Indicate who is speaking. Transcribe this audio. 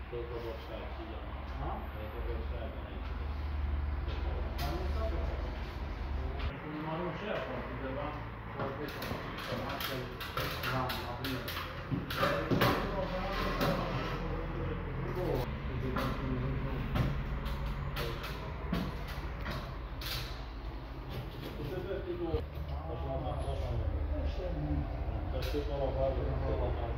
Speaker 1: Plocka bort färgsidan.
Speaker 2: Ja.
Speaker 1: Plocka bort färgen lite.
Speaker 2: Ja, men så bra. När man kör på det var det som man ska ramla ner.